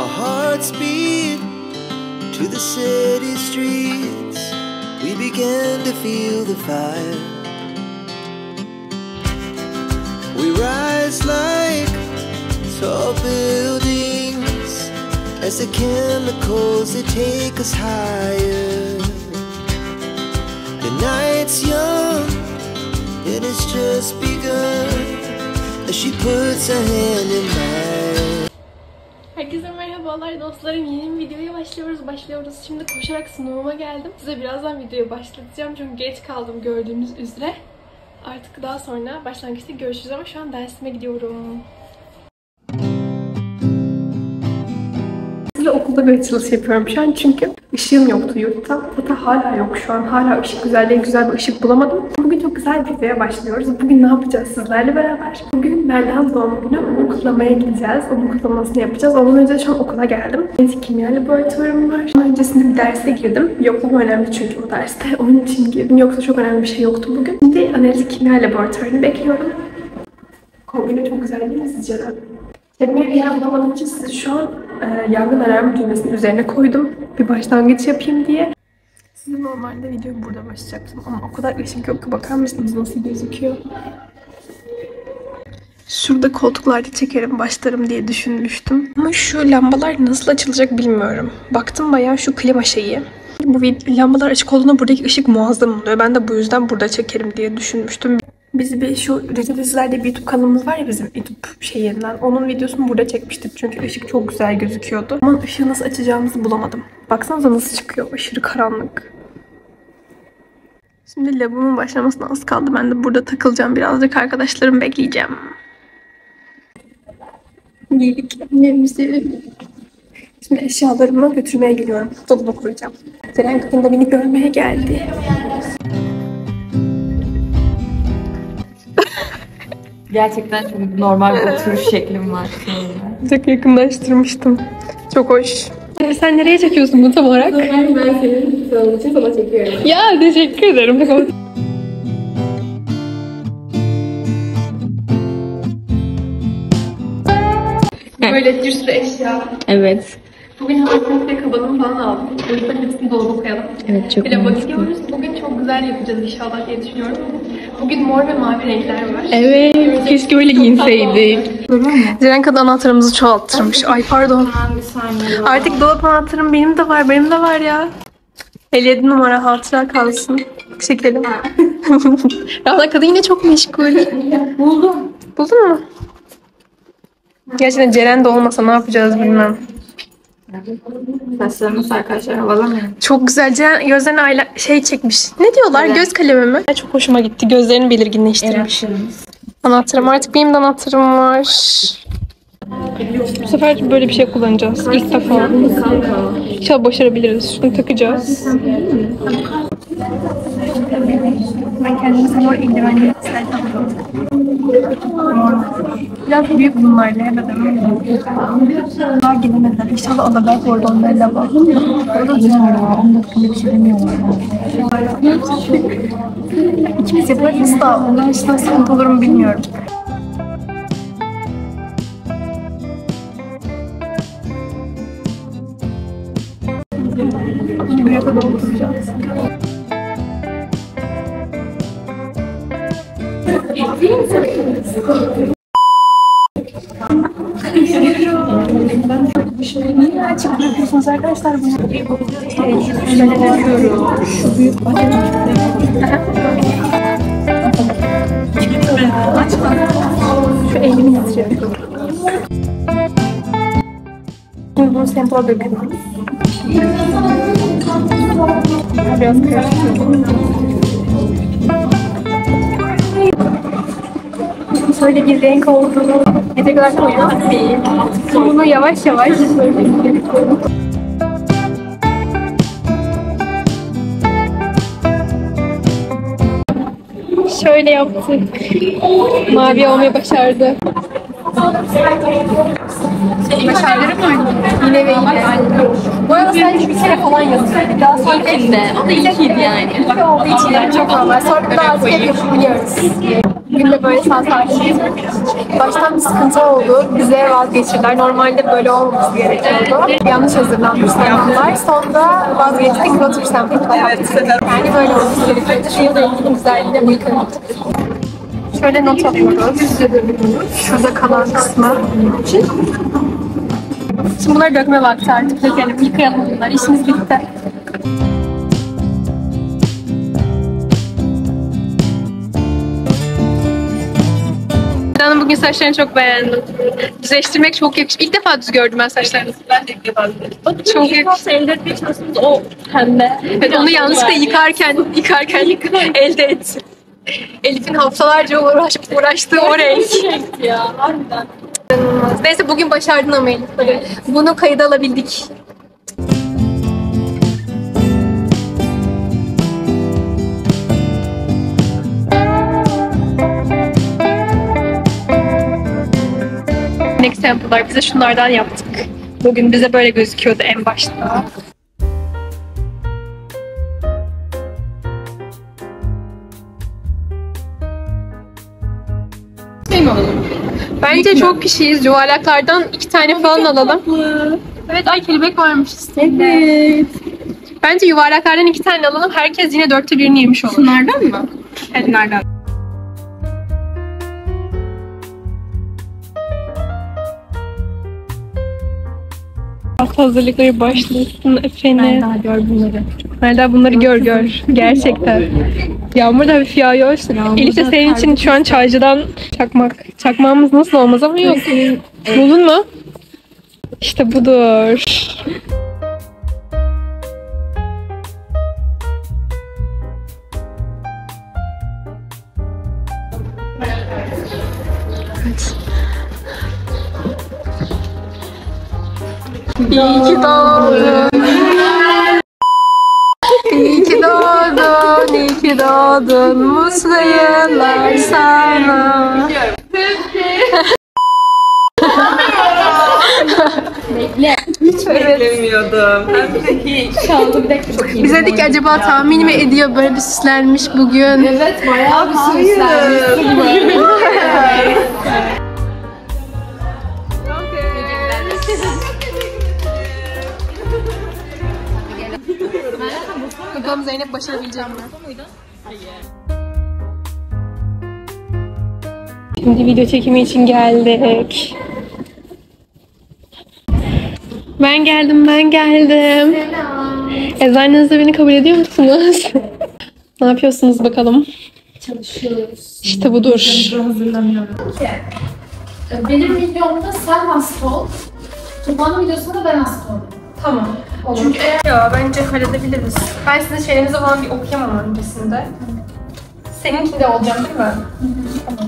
Our hearts beat to the city streets. We began to feel the fire. We rise like tall buildings as the chemicals they take us higher. The night's young and it's just begun as she puts her hand in mine. Herkese merhabalar dostlarım. Yeni bir videoya başlıyoruz. Şimdi koşarak sınavıma geldim. Size birazdan videoyu başlatacağım çünkü geç kaldım gördüğünüz üzere. Artık daha sonra başlangıçta görüşürüz ama şu an dersime gidiyorum. Size okulda bir açılış yapıyorum şu an çünkü ışığım yoktu yurtta. Hatta hala yok şu an. Hala ışık güzelliği, güzel bir ışık bulamadım. Bugün çok güzel bir videoya başlıyoruz. Bugün ne yapacağız sizlerle beraber? Bugün Melda'nın doğum günü. Onu kutlamaya gideceğiz. Onun kutlamasını yapacağız. Ondan önce şu an okula geldim. Fizik kimya laboratuvarım var. Ondan öncesinde bir derse girdim. Yoklama önemli çünkü bu derste. Onun için girdim. Yoksa çok önemli bir şey yoktu bugün. Şimdi analitik kimya laboratuvarını bekliyorum. Kombini çok güzel değil mi sizce de? Kendime bir yer bulamadığım için sizi şu an yangın alarmı düğmesinin üzerine koydum. Bir başlangıç yapayım diye. Size normalde videoyu burada başlayacaktım ama o kadar ışık yok ki bakar mısınız nasıl gözüküyor? Şurada koltuklarda çekerim başlarım diye düşünmüştüm. Ama şu lambalar nasıl açılacak bilmiyorum. Baktım bayağı şu klima şeyi. Bu lambalar açık olduğunda buradaki ışık muazzam oluyor. Ben de bu yüzden burada çekerim diye düşünmüştüm. Biz bir şu Reddit'lerde bir YouTube kanalımız var ya bizim YouTube şeyinden. Onun videosunu burada çekmiştik çünkü ışık çok güzel gözüküyordu. Ama ışığı nasıl açacağımızı bulamadım. Baksanıza nasıl çıkıyor. Aşırı karanlık. Şimdi labumun başlamasına az kaldı. Ben de burada takılacağım. Birazcık arkadaşlarımı bekleyeceğim. Giydik annemizi. Şimdi eşyalarımı götürmeye geliyorum. Dolaba koyacağım. Zeren kadın beni görmeye geldi. Gerçekten çok normal bir oturuş şeklim var. Çok yakınlaştırmıştım. Çok hoş. Sen nereye çekiyorsun bunu tam olarak? Ben senin sağlığı için sana çekiyorum. Ya teşekkür ederim. Böyle bir sürü eşya. Evet. Bugün hafifle kabanımı falan aldım. O yüzden hepsini dolaba koyalım. Evet, çok Lava gidiyoruz. Bugün çok güzel yapacağız inşallah diye düşünüyorum. Bugün mor ve mavi renkler var. Evet. Keşke öyle giyinseydik. Zeren kadın anahtarımızı çoğalttırmış. Ay pardon. Artık dolap anahtarım benim de var ya. 57 numara hatıra kalsın. Çekelim. Rahla kadın yine çok meşgul. Buldum. Buldun mu? Gerçekten Ceren de olmasa ne yapacağız bilmem. Saçlarımız arkadaşlar havalanıyor. Çok güzel. Ceren gözlerine çekmiş. Ne diyorlar? Evet. Göz kalemi mi? Çok hoşuma gitti. Gözlerini belirginleştirmiş. Evet. Anahtarım. Artık benim de anahtarım var. Bu sefer böyle bir şey kullanacağız. İlk defa. İnşallah başarabiliriz. Şunu takacağız. Ben kendime sanor eldivenleri isterdim. Biraz büyük bunlar ne dedim. Daha gelemediler. İnşallah alırlar orada onlarla var. Orada bilmiyorum. 10 dakikada bir şey demiyorlar. İkimiz yaparız da onların için sıkıntı olur mu bilmiyorum. Buraya kadar oturacağız. Niye açık bırakıyorsunuz arkadaşlar bunu? Şu büyük şu elimi getiriyorum. Şimdi bunu sample döküyorum. Biraz karıştırıyorum. Şöyle bir renk olduğunu ne kadar koyuyoruz değil. Bunu yavaş yavaş şöyle yaptık. Mavi olmayı başardı. Başarıları mı aynı? Yine ve yine. Bu arada sadece bir kere falan yazıyor. Daha sonra İlkinde. O da ilkiydi yani. İlk olduğu için yani çok normal. Sonra daha az yapabiliyoruz. bugün de böyle sağ salim. Baştan bir sıkıntı oldu. Bize vazgeçirdiler. Normalde böyle olmaması gerekiyordu. Yanlış hazırlanmış sample'lar. Sonra vazgeçtik ve oturup sample'lar yaptık. Yani böyle olması gerekiyordu. Şehirde ilgili güzelliğine bakın. Şöyle not alıyoruz. Şurada kalan kısmı. Şimdi bunları dökme vakti artık. Dökelim, yıkayalım bunları. İşimiz bitti. Bugün saçlarını çok beğendim. Düzleştirmek çok yakışıklı. İlk defa düz gördüm ben saçlarını. Ben de ilk defa gördüm. Çok yakışıklı. Elde etmeye çalıştığımız o pembe. Evet, onu yanlışlıkla yıkarken elde ettim. Elif'in haftalarca uğraştığı o renk. Ya harbiden. Neyse bugün başardın ama Elif. Bunu kayıda alabildik. Next sample'lar bize şunlardan yaptık. Bugün bize böyle gözüküyordu en başta. Şey mi alalım? Bence çok kişiyiz. Yuvarlaklardan 2 tane falan alalım. Evet, ay kelebek varmış. Evet. Bence yuvarlaklardan 2 tane alalım. Herkes yine 4'te 1'ini yemiş olur. Şunlardan mı? Evet, nereden? Hafta hazırlıkları başlasın efendim. Melda gör bunları. Melda bunları gör. Gerçekten. Yağmur da hafif yağıyor. Elif de senin için şu an çaycıdan çakmak. Çakmağımız nasıl olmaz ama yok. Buldun mu? İşte budur. İyi ki doğdun. İyi ki doğdun, iyi ki doğdun. Mutlu yıllar sana. Hiç beklemiyordum. Hem de hiç. Çaldı bir dakika. Biz dedik ki acaba tahmin mi ediyor böyle bir süslenmiş bugün? Evet, bayağı bir süslenmişsin. Bakalım Zeynep başarabilecek mi? Şimdi video çekimi için geldik. Ben geldim. Selam. Eczanenizde beni kabul ediyor musunuz? Ne yapıyorsunuz bakalım? Çalışıyoruz. İşte budur. Hazırlanıyorum. Benim videomda sen hasta ol. Tufan'ın videosunda ben hasta olayım. Tamam. Olur. Çünkü ya bence halledebiliriz. Ben sizin şeylerinizi falan bir okuyamam öncesinde. Seninki de olacak değil mi? Tamam.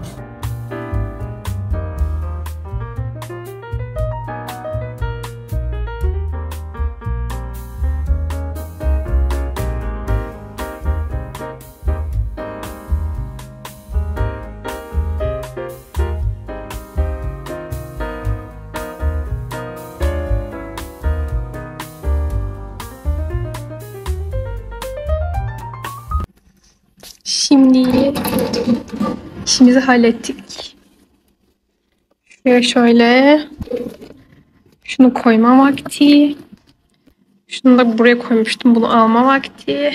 Şimdi işimizi hallettik. Şuraya şöyle şunu koyma vakti. Şunu da buraya koymuştum. Bunu alma vakti.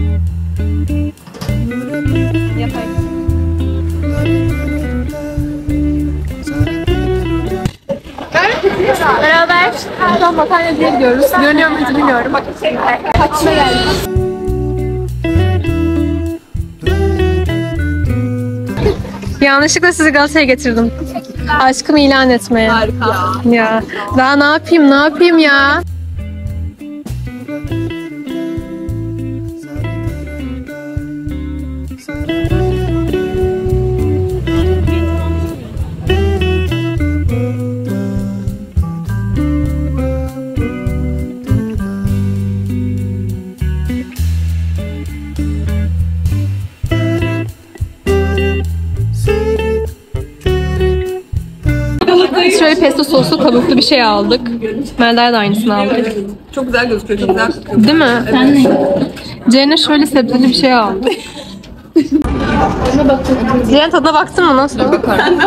Beraber şu makarnacıya gidiyoruz. Görünüyor muyuz bilmiyorum. Kaçta geldik. Yanlışlıkla sizi Galatasaray'a getirdim. Aşkımı ilan etmeye. Harika. Ya. Daha ne yapayım ya? Şöyle pesto soslu tavuklu bir şey aldık. Melda'ya da aynısını aldık. Çok güzel gözüküyor, çok güzel kokuyor. Değil mi? Evet. Ceyne şöyle sebzeli bir şey aldı. Diğer tadına baktın mı? Nasıl? Bakarım.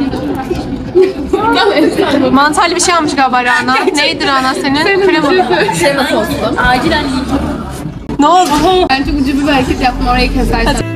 Mantarlı bir şey almış galiba Rana. Neydi Rana senin? Kremalı. Krema soslu. Acilen Ne oldu? Ben çok ucu bir hareket yaptım orayı kesersen.